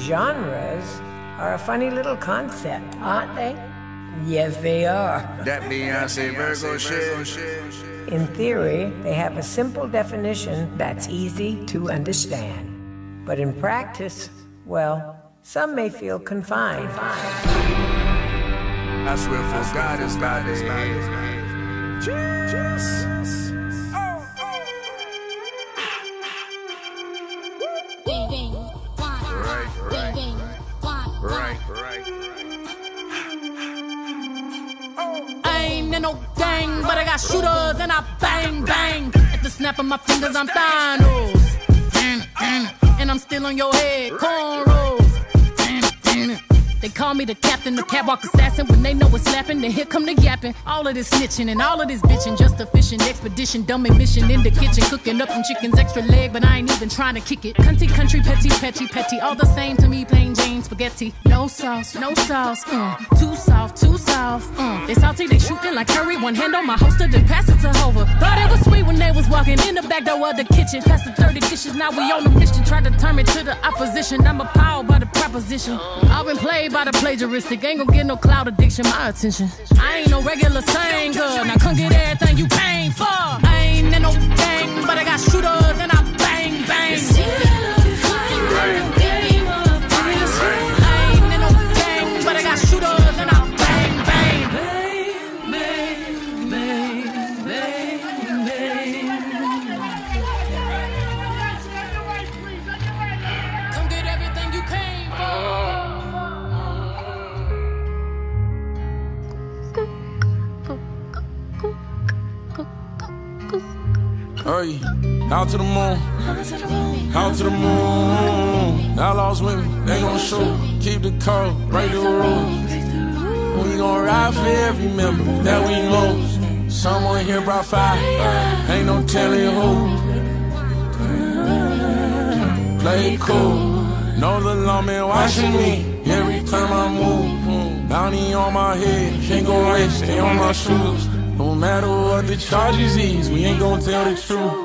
Genres are a funny little concept, aren't they? Yes, they are. That Beyoncé Virgo shit. In theory, they have a simple definition that's easy to understand. But in practice, well, some may feel confined. I swear for God it's by this. Right. I ain't in no gang, but I got shooters and I bang, bang. At the snap of my fingers, I'm Thanos. And I'm still on your head, cornrows. They call me the captain, the catwalk assassin. When they know it's slappin', then here come the yappin'. All of this snitchin' and all of this bitchin'. Just a fishin' expedition, dumb mission in the kitchen. Cooking up some chicken's extra leg, but I ain't even trying to kick it. Cunty, country, petty. All the same to me, plain Jane spaghetti. No sauce, too soft. They salty, they shootin' like curry. One hand on my holster, then pass it to Hover. Thought it was sweet when they was walking in the back door of the kitchen. Past the 30 dishes, now we on the mission. Tried to turn me to the opposition. I'm appalled by the proposition. I've been played by the plagiaristic, ain't gon' get no cloud addiction, my attention. I ain't no regular singer, now come get everything you paying for. I ain't in no gang, but I got shooters and I bang, bang. I ain't in no gang, but I got shooters and I bang, bang. Come get everything you came for. Hey, out to the moon, out to the moon. Outlaws with me, they gon' shoot. Keep the code, break the rules. We gon' ride for every member that we lose. Someone here brought fire, ain't no telling who. Play it cool, know the lawman watching me every time I move. Bounty on my head, can't go away, stay on my shoes. No matter what the charges is, we ain't gon' tell the truth.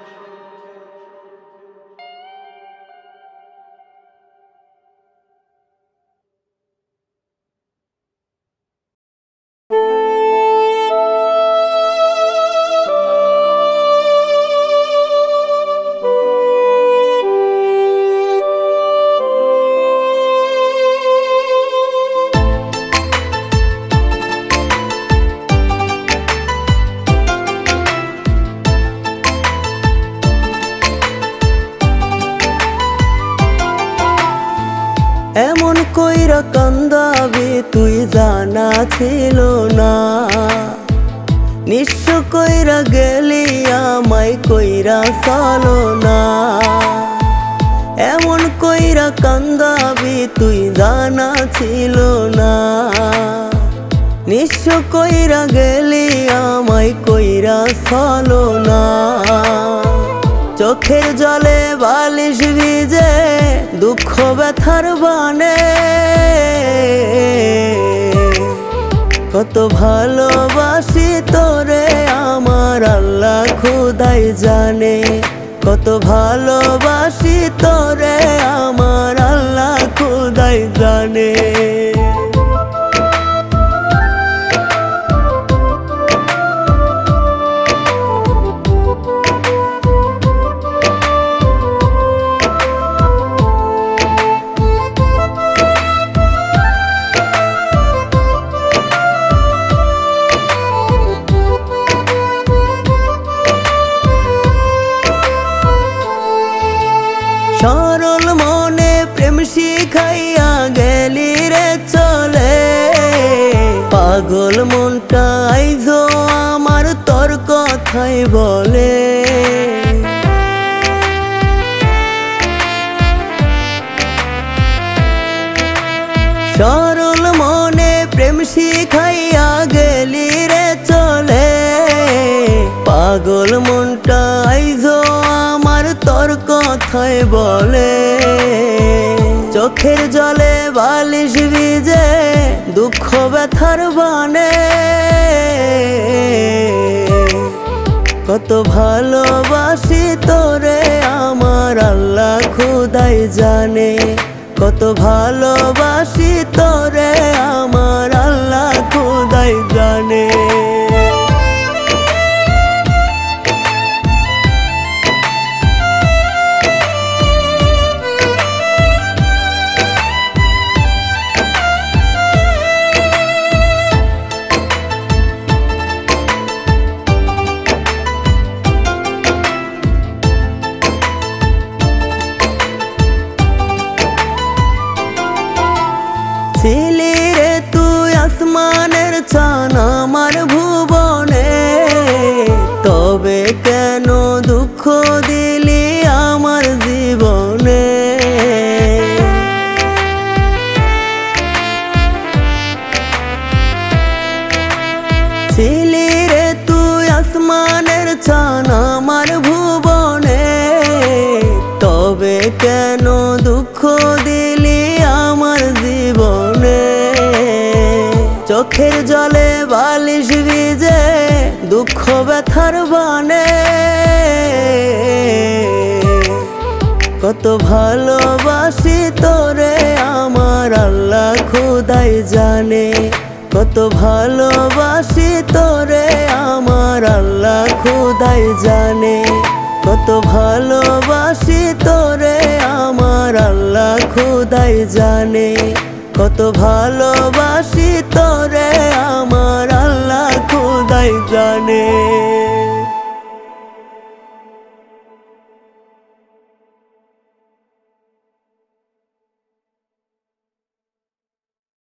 এমন কইরা কান্দাবি তুই জানা ছিল না, নিঃস্ব কইরা গেলি আমায় কইরা চলো না। এমন কইরা কান্দাবি তুই জানা ছিল না, নিঃস্ব কইরা গেলি আমায় কইরা চলো না। চোখের জলে বালিশ ভিজে দুঃখ ব্যথার বানে, কত ভালোবাসি তোরে আমার আল্লাহ খোদাই জানে। কত ভালোবাসি তোরে আমার আল্লাহ খোদাই জানে। সরল মনে প্রেম শিখাইয়া গেলি রে চলে, পাগল মনটা আইজো আমার তোর কথাই বলে। সরল মনে প্রেম শিখাইয়া গেলি রে চলে, পাগল মনটা আইজো আমার তোর কথাই বলে। চোখের জলে বালিশ ভিজে দুঃখ ব্যথার বানে, কত ভালোবাসি তোরে আমার আল্লাহ খোদাই জানে। কত কত ভালোবাসি তোরে আমার আল্লাহ খোদাই জানে ছিলি রে তুই আসমানের চান আমার ভুবনে তবে কেন দুঃখ দিলি আমার জীবনে ছিলি রে তুই আসমানের চান আমার ভুবনে তবে কেন দুঃখ দিলি আমার জীবনে চোখের জলে বালিশ ভিজে দুঃখ ব্যথার বানে কত ভালোবাসি তোরে আমার আল্লাহ খোদাই জানে কত ভালোবাসি তোরে আমার আল্লাহ খোদাই জানে কত ভালোবাসি তোরে আমার আল্লাহ খোদাই জানে কত ভালোবাসি